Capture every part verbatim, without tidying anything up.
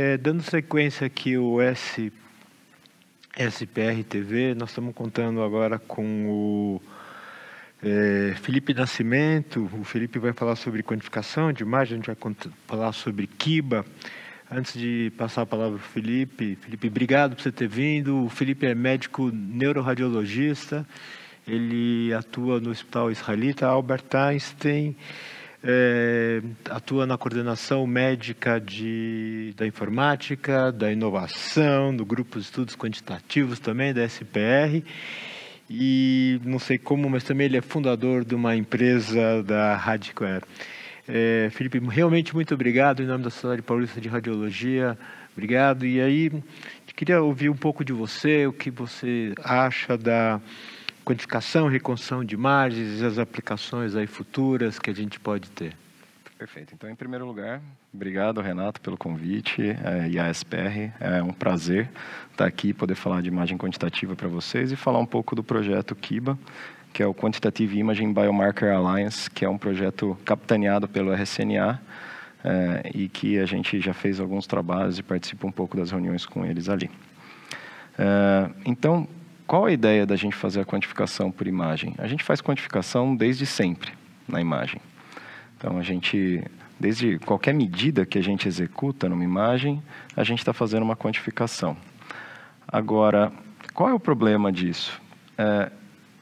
É, dando sequência aqui o S, S P R T V, nós estamos contando agora com o é, Felipe Nascimento. O Felipe vai falar sobre quantificação de imagem, a gente vai falar sobre Kiba. Antes de passar a palavra para o Felipe, Felipe, obrigado por você ter vindo. O Felipe é médico neuroradiologista, ele atua no Hospital Israelita Albert Einstein, é, atua na coordenação médica de, da informática, da inovação, no grupo de estudos quantitativos também, da S P R. E não sei como, mas também ele é fundador de uma empresa da Radicare. É, Felipe, realmente muito obrigado em nome da Sociedade Paulista de Radiologia. Obrigado. E aí, queria ouvir um pouco de você, o que você acha da quantificação, reconstrução de imagens e as aplicações aí futuras que a gente pode ter. Perfeito. Então, em primeiro lugar, obrigado, Renato, pelo convite é, e a S P R. É um prazer estar aqui e poder falar de imagem quantitativa para vocês e falar um pouco do projeto Kiba, que é o Quantitative Imaging Biomarker Alliance, que é um projeto capitaneado pelo R S N A é, e que a gente já fez alguns trabalhos e participa um pouco das reuniões com eles ali. É, então, qual a ideia da gente fazer a quantificação por imagem? A gente faz quantificação desde sempre na imagem. Então, a gente, desde qualquer medida que a gente executa numa imagem, a gente está fazendo uma quantificação. Agora, qual é o problema disso? É,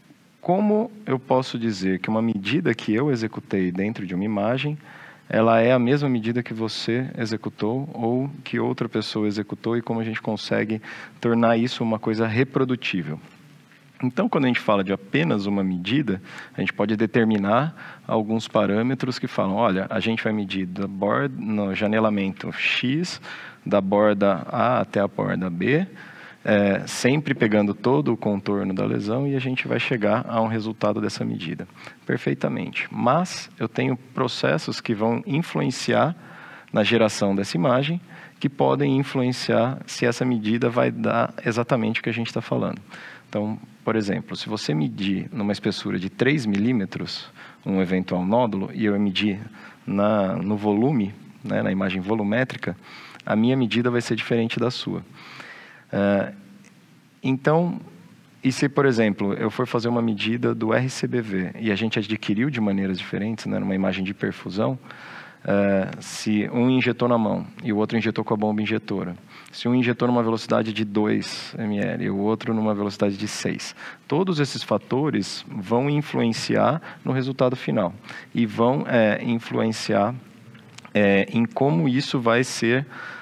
como eu posso dizer que uma medida que eu executei dentro de uma imagem, ela é a mesma medida que você executou ou que outra pessoa executou e como a gente consegue tornar isso uma coisa reprodutível? Então, quando a gente fala de apenas uma medida, a gente pode determinar alguns parâmetros que falam, olha, a gente vai medir da borda, no janelamento X, da borda A até a borda B, É, sempre pegando todo o contorno da lesão e a gente vai chegar a um resultado dessa medida. Perfeitamente. Mas eu tenho processos que vão influenciar na geração dessa imagem, que podem influenciar se essa medida vai dar exatamente o que a gente está falando. Então, por exemplo, se você medir numa espessura de três milímetros um eventual nódulo e eu medir na, no volume, né, na imagem volumétrica, a minha medida vai ser diferente da sua. Uh, então, e se, por exemplo, eu for fazer uma medida do R C B V e a gente adquiriu de maneiras diferentes, né, numa imagem de perfusão, uh, se um injetou na mão e o outro injetou com a bomba injetora, se um injetou numa velocidade de dois mililitros e o outro numa velocidade de seis, todos esses fatores vão influenciar no resultado final e vão é, influenciar é, em como isso vai ser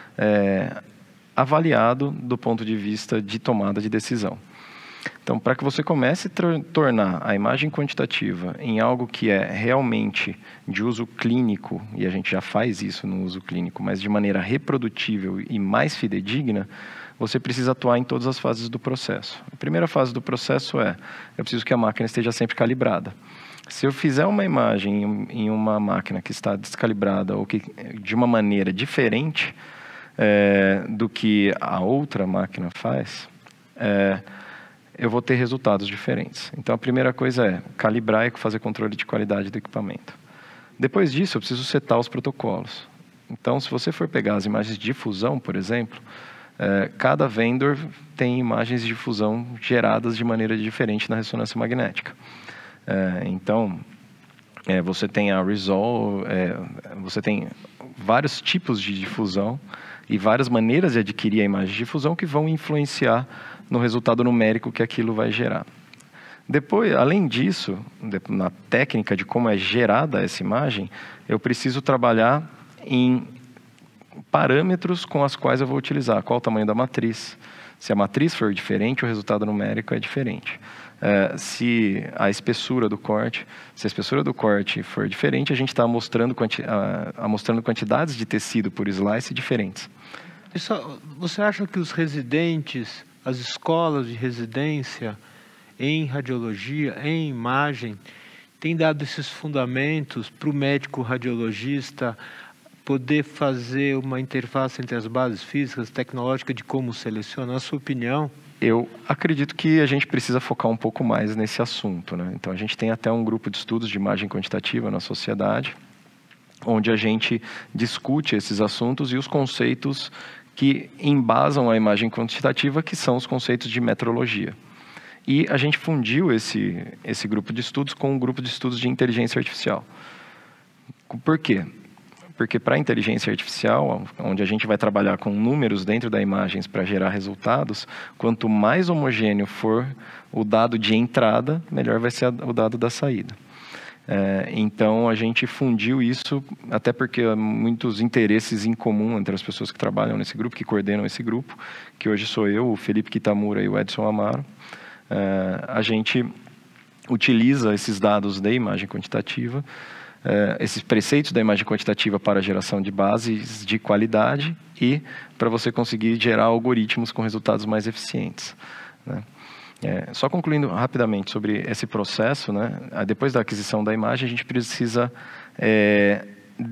é, avaliado do ponto de vista de tomada de decisão. Então, para que você comece a tornar a imagem quantitativa em algo que é realmente de uso clínico, e a gente já faz isso no uso clínico, mas de maneira reprodutível e mais fidedigna, você precisa atuar em todas as fases do processo. A primeira fase do processo é, eu preciso que a máquina esteja sempre calibrada. Se eu fizer uma imagem em uma máquina que está descalibrada ou que de uma maneira diferente, É, do que a outra máquina faz, é, eu vou ter resultados diferentes. Então, a primeira coisa é calibrar e fazer controle de qualidade do equipamento. Depois disso, eu preciso setar os protocolos. Então, se você for pegar as imagens de fusão, por exemplo, é, cada vendor tem imagens de fusão geradas de maneira diferente na ressonância magnética. É, então, é, você tem a Resolve, é, você tem vários tipos de difusão e várias maneiras de adquirir a imagem de difusão que vão influenciar no resultado numérico que aquilo vai gerar. Depois, além disso, na técnica de como é gerada essa imagem, eu preciso trabalhar em parâmetros com as quais eu vou utilizar. Qual o tamanho da matriz? Se a matriz for diferente, o resultado numérico é diferente. É, se a espessura do corte, se a espessura do corte for diferente, a gente está mostrando, quanti, a, mostrando quantidades de tecido por slice diferentes. Você acha que os residentes, as escolas de residência em radiologia, em imagem, têm dado esses fundamentos para o médico radiologista poder fazer uma interface entre as bases físicas, tecnológicas de como selecionar? Na sua opinião? Eu acredito que a gente precisa focar um pouco mais nesse assunto, né? Então, a gente tem até um grupo de estudos de imagem quantitativa na sociedade, onde a gente discute esses assuntos e os conceitos que embasam a imagem quantitativa, que são os conceitos de metrologia. E a gente fundiu esse, esse grupo de estudos com um grupo de estudos de inteligência artificial. Por quê? Porque para a inteligência artificial, onde a gente vai trabalhar com números dentro das imagens para gerar resultados, quanto mais homogêneo for o dado de entrada, melhor vai ser o dado da saída. É, então, a gente fundiu isso, até porque há muitos interesses em comum entre as pessoas que trabalham nesse grupo, que coordenam esse grupo, que hoje sou eu, o Felipe Kitamura e o Edson Amaro. É, a gente utiliza esses dados da imagem quantitativa, Uh, esses preceitos da imagem quantitativa para a geração de bases de qualidade e para você conseguir gerar algoritmos com resultados mais eficientes, né? É, só concluindo rapidamente sobre esse processo, né? Depois da aquisição da imagem, a gente precisa é,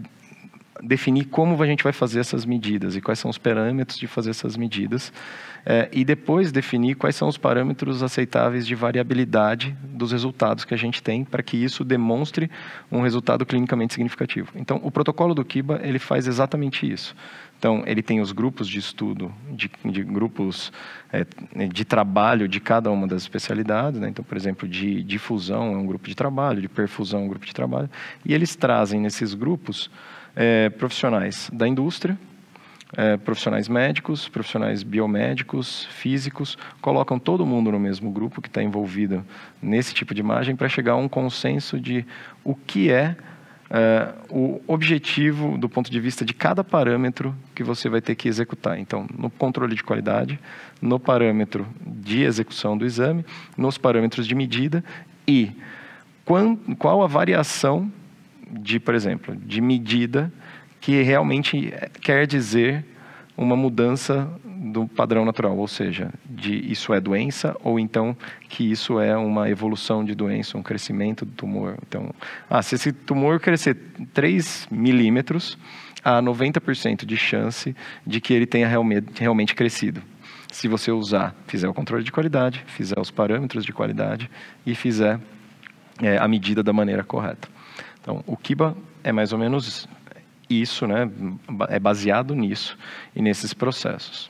definir como a gente vai fazer essas medidas e quais são os parâmetros de fazer essas medidas. É, e depois definir quais são os parâmetros aceitáveis de variabilidade dos resultados que a gente tem para que isso demonstre um resultado clinicamente significativo. Então, o protocolo do Kiba, ele faz exatamente isso. Então, ele tem os grupos de estudo, de, de grupos é, de trabalho de cada uma das especialidades, né? Então, por exemplo, de difusão é um grupo de trabalho, de perfusão é um grupo de trabalho, e eles trazem nesses grupos é, profissionais da indústria, É, profissionais médicos, profissionais biomédicos, físicos, colocam todo mundo no mesmo grupo que está envolvido nesse tipo de imagem para chegar a um consenso de o que é, é o objetivo do ponto de vista de cada parâmetro que você vai ter que executar. Então, no controle de qualidade, no parâmetro de execução do exame, nos parâmetros de medida e qual, qual a variação de, por exemplo, de medida que realmente quer dizer uma mudança do padrão natural, ou seja, de isso é doença ou então que isso é uma evolução de doença, um crescimento do tumor. Então, ah, se esse tumor crescer três milímetros, há noventa por cento de chance de que ele tenha realmente, realmente crescido. Se você usar, fizer o controle de qualidade, fizer os parâmetros de qualidade e fizer é, a medida da maneira correta. Então, o Kiba é mais ou menos isso, né? É baseado nisso e nesses processos.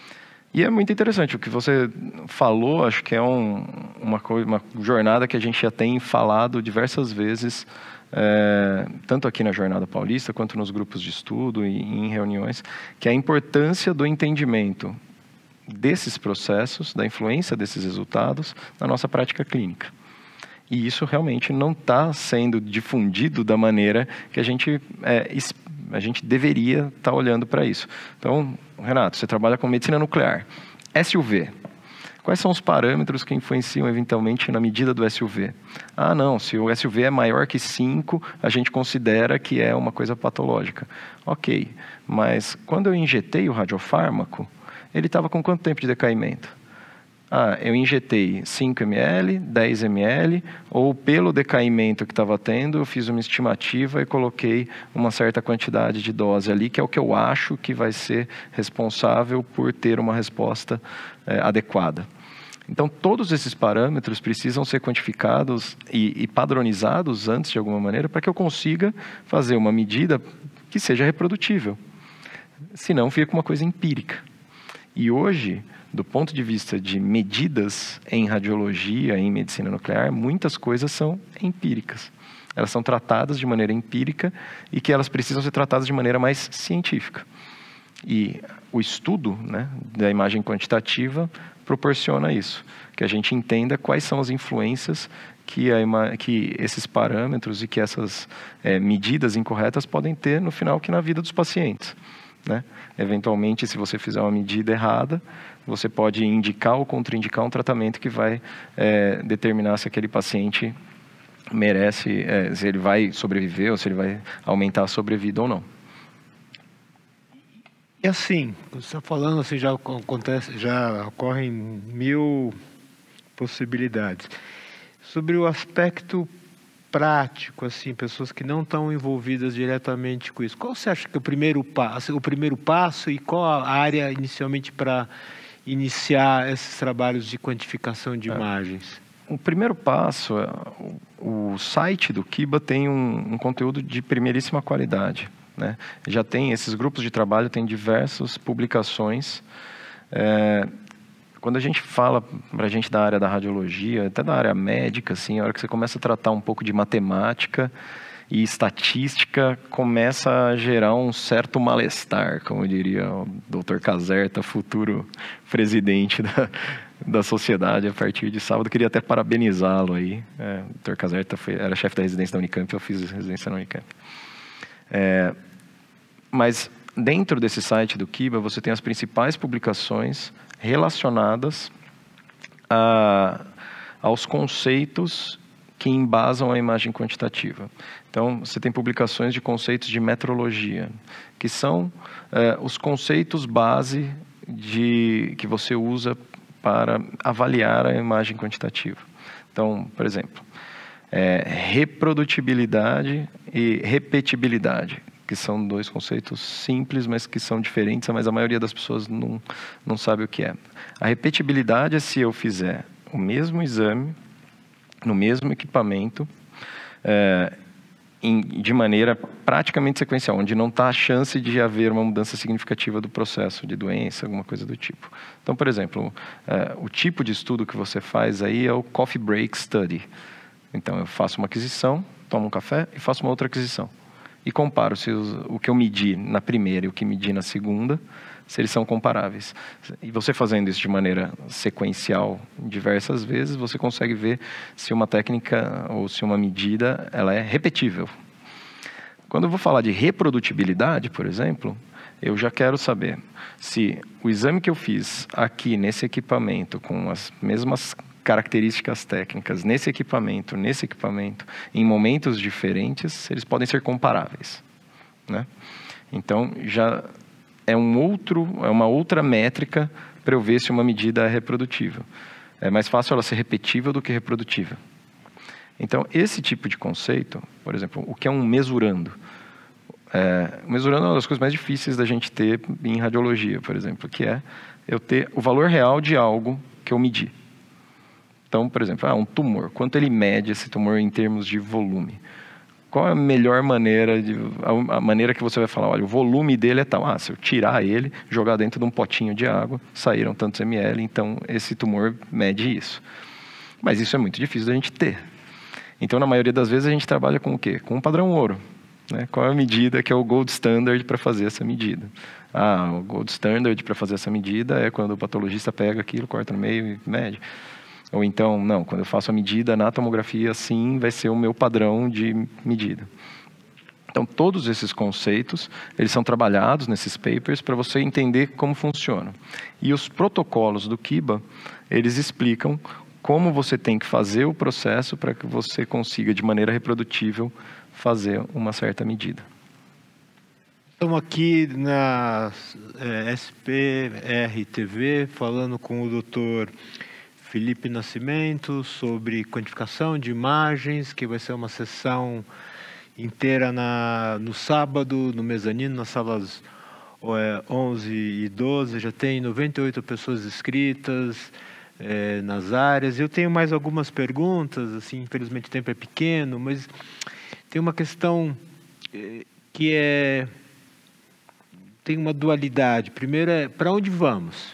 E é muito interessante o que você falou, acho que é um, uma, coisa, uma jornada que a gente já tem falado diversas vezes, é, tanto aqui na Jornada Paulista, quanto nos grupos de estudo e em reuniões, que é a importância do entendimento desses processos, da influência desses resultados na nossa prática clínica. E isso realmente não está sendo difundido da maneira que a gente, é, a gente deveria estar tá olhando para isso. Então, Renato, você trabalha com medicina nuclear. S U V. Quais são os parâmetros que influenciam eventualmente na medida do S U V? Ah, não, se o S U V é maior que cinco, a gente considera que é uma coisa patológica. Ok, mas quando eu injetei o radiofármaco, ele estava com quanto tempo de decaimento? Ah, eu injetei cinco mililitros, dez mililitros, ou pelo decaimento que estava tendo, eu fiz uma estimativa e coloquei uma certa quantidade de dose ali, que é o que eu acho que vai ser responsável por ter uma resposta é, adequada. Então, todos esses parâmetros precisam ser quantificados e, e padronizados antes, de alguma maneira, para que eu consiga fazer uma medida que seja reprodutível. Senão, fica uma coisa empírica. E hoje, do ponto de vista de medidas em radiologia, em medicina nuclear, muitas coisas são empíricas. Elas são tratadas de maneira empírica e que elas precisam ser tratadas de maneira mais científica. E o estudo, né, da imagem quantitativa proporciona isso, que a gente entenda quais são as influências que, a que esses parâmetros e que essas é, medidas incorretas podem ter no final que na vida dos pacientes, né? Eventualmente, se você fizer uma medida errada, você pode indicar ou contraindicar um tratamento que vai é, determinar se aquele paciente merece, é, se ele vai sobreviver ou se ele vai aumentar a sobrevida ou não. E assim, você está falando, assim, já acontece, já ocorrem mil possibilidades. Sobre o aspecto prático, assim, pessoas que não estão envolvidas diretamente com isso, qual você acha que é o primeiro passo, o primeiro passo e qual a área inicialmente para iniciar esses trabalhos de quantificação de é. imagens? O primeiro passo, o site do Kiba tem um, um conteúdo de primeiríssima qualidade. né? Já tem, esses grupos de trabalho têm diversas publicações. É, quando a gente fala, para a gente da área da radiologia, até da área médica, assim, a hora que você começa a tratar um pouco de matemática e estatística, começa a gerar um certo malestar, como diria o doutor Caserta, futuro presidente da, da sociedade a partir de sábado. Queria até parabenizá-lo aí. É, o doutor Caserta foi, era chefe da residência da Unicamp, eu fiz residência na Unicamp. É, mas dentro desse site do Kiba, você tem as principais publicações relacionadas a, aos conceitos que embasam a imagem quantitativa. Então, você tem publicações de conceitos de metrologia, que são é, os conceitos base de, que você usa para avaliar a imagem quantitativa. Então, por exemplo, é, reprodutibilidade e repetibilidade, que são dois conceitos simples, mas que são diferentes, mas a maioria das pessoas não, não sabe o que é. A repetibilidade é se eu fizer o mesmo exame, no mesmo equipamento, é, em, de maneira praticamente sequencial, onde não está a chance de haver uma mudança significativa do processo de doença, alguma coisa do tipo. Então, por exemplo, é, o tipo de estudo que você faz aí é o Coffee Break Study. Então, eu faço uma aquisição, tomo um café e faço uma outra aquisição. E comparo se os, o que eu medi na primeira e o que medi na segunda, se eles são comparáveis. E você fazendo isso de maneira sequencial diversas vezes, você consegue ver se uma técnica ou se uma medida ela é repetível. Quando eu vou falar de reprodutibilidade, por exemplo, eu já quero saber se o exame que eu fiz aqui nesse equipamento, com as mesmas características técnicas, nesse equipamento, nesse equipamento, em momentos diferentes, eles podem ser comparáveis, né? Então, já é, um outro, é uma outra métrica para eu ver se uma medida é reprodutível. É mais fácil ela ser repetível do que reprodutível. Então, esse tipo de conceito, por exemplo, o que é um mesurando? É, mesurando é uma das coisas mais difíceis da gente ter em radiologia, por exemplo, que é eu ter o valor real de algo que eu medi. Então, por exemplo, ah, um tumor. Quanto ele mede esse tumor em termos de volume? Qual é a melhor maneira, de, a maneira que você vai falar, olha, o volume dele é tal. Ah, se eu tirar ele, jogar dentro de um potinho de água, saíram tantos ml, então esse tumor mede isso. Mas isso é muito difícil da gente ter. Então, na maioria das vezes, a gente trabalha com o quê? Com um padrão ouro. Né? Qual é a medida que é o gold standard para fazer essa medida? Ah, o gold standard para fazer essa medida é quando o patologista pega aquilo, corta no meio e mede. Ou então, não, quando eu faço a medida na tomografia, sim, vai ser o meu padrão de medida. Então, todos esses conceitos, eles são trabalhados nesses papers para você entender como funciona. E os protocolos do Kiba, eles explicam como você tem que fazer o processo para que você consiga, de maneira reprodutível, fazer uma certa medida. Estamos aqui na é, S P R T V, falando com o doutor Felipe Nascimento sobre quantificação de imagens, que vai ser uma sessão inteira na, no sábado, no mezanino, nas salas é, onze e doze. Já tem noventa e oito pessoas inscritas é, nas áreas. Eu tenho mais algumas perguntas, assim, infelizmente o tempo é pequeno, mas tem uma questão é, que é... tem uma dualidade. Primeiro é, para onde vamos?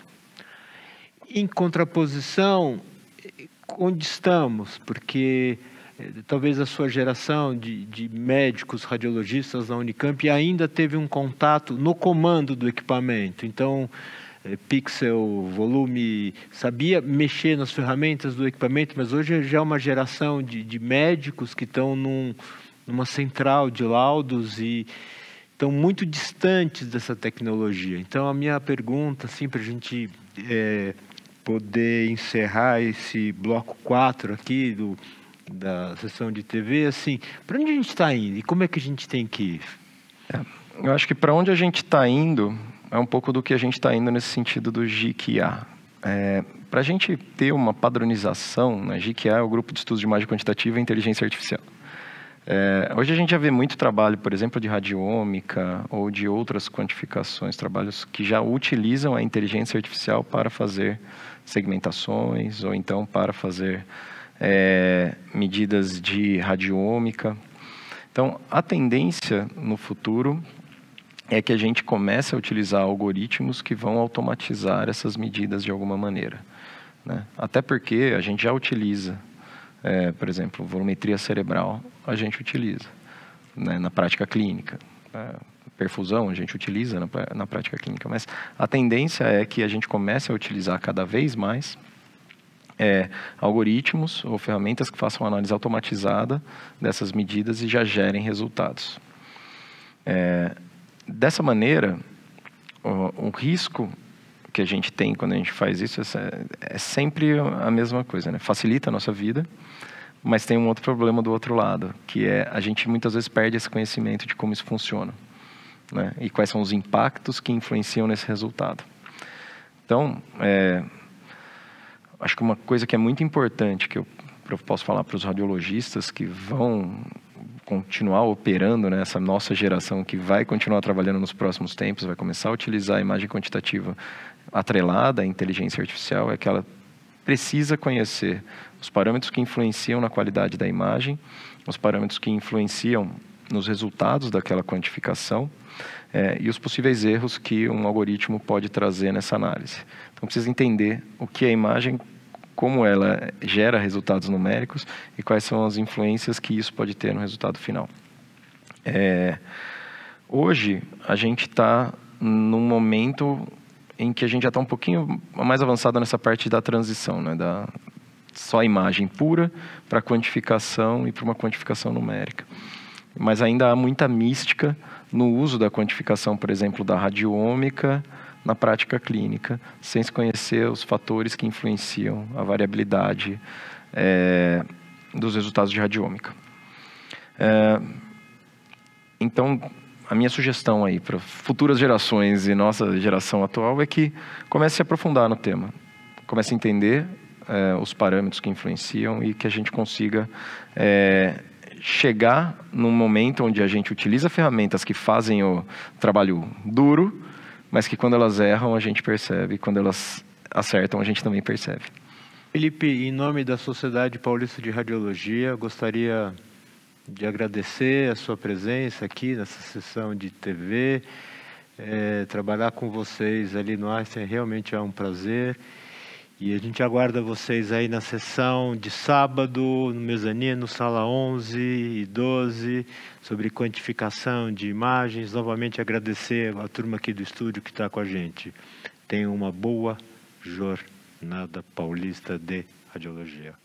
Em contraposição, onde estamos? Porque eh, talvez a sua geração de, de médicos, radiologistas na Unicamp ainda teve um contato no comando do equipamento. Então, eh, pixel, volume, sabia mexer nas ferramentas do equipamento, mas hoje já é uma geração de, de médicos que estão num, numa central de laudos e estão muito distantes dessa tecnologia. Então, a minha pergunta, assim, para a gente... É, poder encerrar esse bloco quatro aqui do, da sessão de T V, assim, para onde a gente está indo e como é que a gente tem que ir? É, eu acho que para onde a gente está indo é um pouco do que a gente está indo nesse sentido do G I C A. É, para a gente ter uma padronização, né, G I C A é o Grupo de Estudos de Imagem Quantitativa e Inteligência Artificial. É, hoje a gente já vê muito trabalho, por exemplo, de radiômica ou de outras quantificações, trabalhos que já utilizam a inteligência artificial para fazer segmentações ou então para fazer é, medidas de radiômica. Então, a tendência no futuro é que a gente comece a utilizar algoritmos que vão automatizar essas medidas de alguma maneira, né? Até porque a gente já utiliza, é, por exemplo, volumetria cerebral, a gente utiliza, né, na prática clínica. É, perfusão a gente utiliza na, na prática clínica, mas a tendência é que a gente comece a utilizar cada vez mais é, algoritmos ou ferramentas que façam análise automatizada dessas medidas e já gerem resultados. É, dessa maneira, o, o risco que a gente tem quando a gente faz isso é, é sempre a mesma coisa, né? Facilita a nossa vida, mas tem um outro problema do outro lado, que é a gente muitas vezes perde esse conhecimento de como isso funciona, né? E quais são os impactos que influenciam nesse resultado. Então, é, acho que uma coisa que é muito importante, que eu, eu posso falar para os radiologistas que vão continuar operando, né, essa nossa geração que vai continuar trabalhando nos próximos tempos, vai começar a utilizar a imagem quantitativa atrelada à inteligência artificial, é que ela precisa conhecer os parâmetros que influenciam na qualidade da imagem, os parâmetros que influenciam nos resultados daquela quantificação, é, e os possíveis erros que um algoritmo pode trazer nessa análise. Então, precisa entender o que é a imagem, como ela gera resultados numéricos e quais são as influências que isso pode ter no resultado final. É, hoje, a gente está num momento em que a gente já está um pouquinho mais avançado nessa parte da transição, né, da só imagem pura para quantificação e para uma quantificação numérica. Mas ainda há muita mística no uso da quantificação, por exemplo, da radiômica na prática clínica, sem se conhecer os fatores que influenciam a variabilidade é, dos resultados de radiômica. É, então, a minha sugestão aí para futuras gerações e nossa geração atual é que comece a se aprofundar no tema, comece a entender é, os parâmetros que influenciam e que a gente consiga é, chegar num momento onde a gente utiliza ferramentas que fazem o trabalho duro, mas que quando elas erram a gente percebe, quando elas acertam a gente também percebe. Felipe, em nome da Sociedade Paulista de Radiologia, gostaria de agradecer a sua presença aqui nessa sessão de T V. É, trabalhar com vocês ali no Einstein realmente é um prazer. E a gente aguarda vocês aí na sessão de sábado, no mezanino, sala onze e doze, sobre quantificação de imagens. Novamente agradecer a turma aqui do estúdio que está com a gente. Tenham uma boa jornada paulista de radiologia.